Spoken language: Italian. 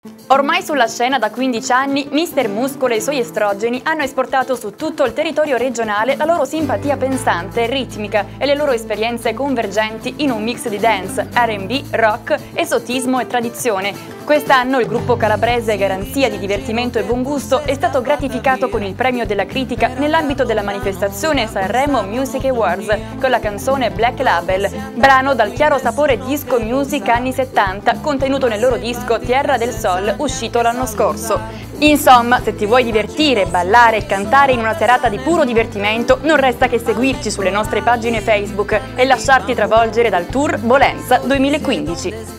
Ormai sulla scena da 15 anni, Mr. Muscolo e i suoi estrogeni hanno esportato su tutto il territorio regionale la loro simpatia pensante e ritmica e le loro esperienze convergenti in un mix di dance, R&B, rock, esotismo e tradizione. Quest'anno il gruppo calabrese Garanzia di divertimento e buon gusto è stato gratificato con il premio della critica nell'ambito della manifestazione Sanremo Music Awards con la canzone Black Label, brano dal chiaro sapore disco music anni 70 contenuto nel loro disco Tierra del Sol uscito l'anno scorso. Insomma, se ti vuoi divertire, ballare e cantare in una serata di puro divertimento, non resta che seguirci sulle nostre pagine Facebook e lasciarti travolgere dal tour Bolenza 2015.